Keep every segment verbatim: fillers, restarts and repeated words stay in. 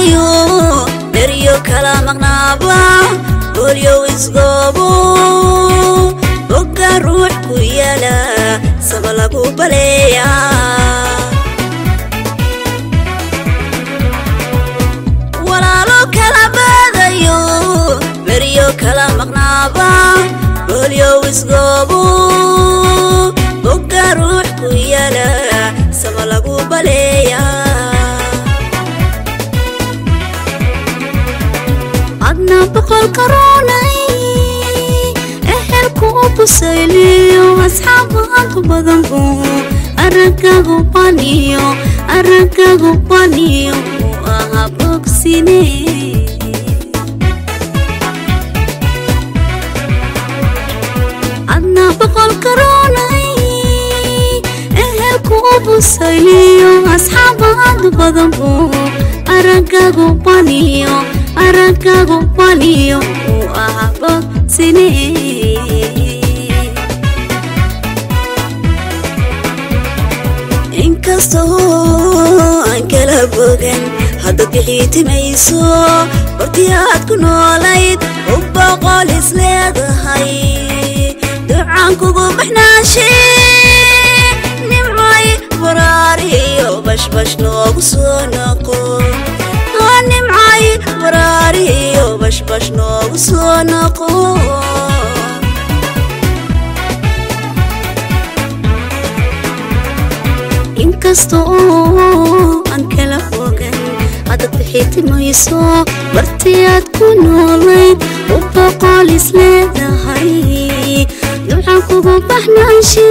baadayo beriyo kala maqnaaba boolyo isgoobo bogga ruux ku yaala saba lagu baleeya walaalo kala baadayo beriyo kala maqnaaba boolyo isgoobo bogga ruux ku yaala saba lagu baleeya adna boqol karoonay ehelku busayliyo asxaabaanku badanku araggagu baniyo araggagu baniyo aha bogsine adna boqol karoonay ehelku busayliyo asxaabaanku badanku araggagu baniyo araggagu baniyo aha bogsine inkastoo aan kala bogan hadda bixiitimayso hortii aad ku noolayd u boqol is leedahay ducaan kugu baxnaashe nimcay waraariyo bashbash noogu soo noqo nimcay waraariyo bashbash noogu soo noqo inkastoo aan kala fogan hadda bixiitimayso bartii aad ku noolayd u boqol is leedahay ducaan kugu baxnaashe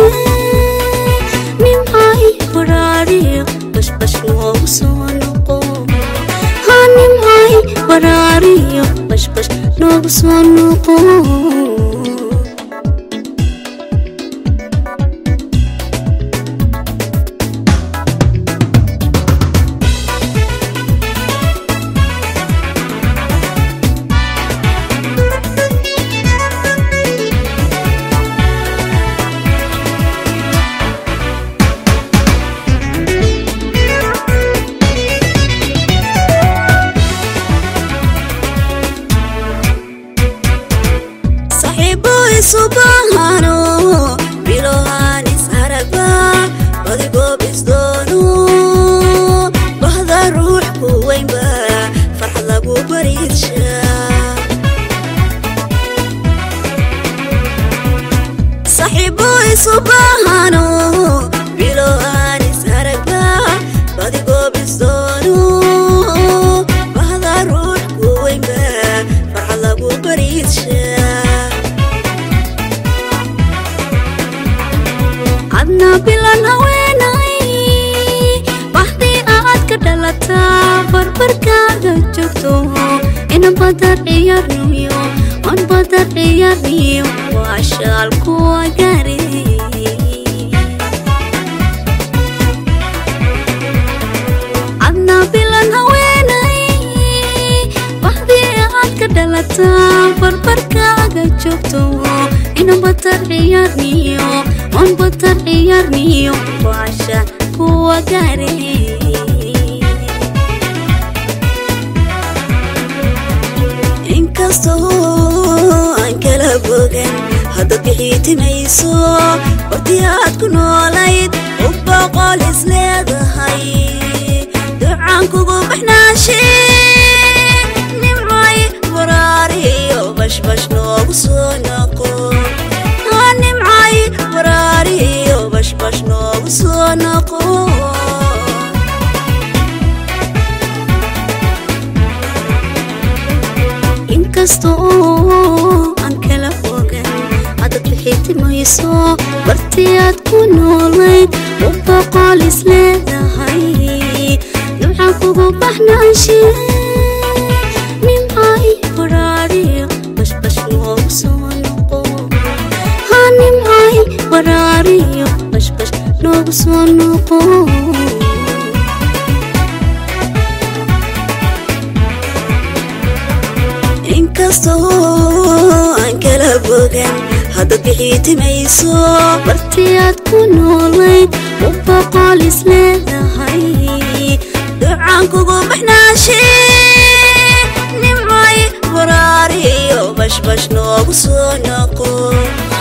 nimcay waraariyo bashbash noogu soo noqo nimcay waraariyo bashbash noogu soo noqo subahano bilohanis haragba badigo bisdoono bahda ruux ku weynba farxad lagu bariidsha saxiiboy subahano bilohanis haragba badigo bisdoono bahda ruux ku weynba farxad lagu bariidsha adna bilan haweenay baxdii aad ka dhalataa barbarkaaga joogto ina badar ciyaarniyo on badar ciyaarniyo waa shaalku agaare adna bilan haweenay baxdii aad ka dhalataa barbarkaaga joogto ina badar ciyaarniyo on badar ciyaarniyo waasha kuwa gaare inkastoo aan kala bogan hadda bixiitimayso hortii aad ku noolayd u boqol is leedahay ducaan kugu baxnaashe nimcay waraariyo bashbash noogu soo noqo nimcay waraariyo bashbash noogu soo noqo inkastoo aan kala fogan hadda bixiitimayso bartii aad ku noolayd u boqol is leedahay ducaan kugu baxnaashe nimcay waraariyo bashbash noogu soo noqo nimcay waraariyo bashbash noogu soo noqo inkastoo aan kala bogan hadda bixiitimayso bartii aad ku noolayd u boqol is leedahay ducaan kugu baxnaashe bashbash noogu soo noqo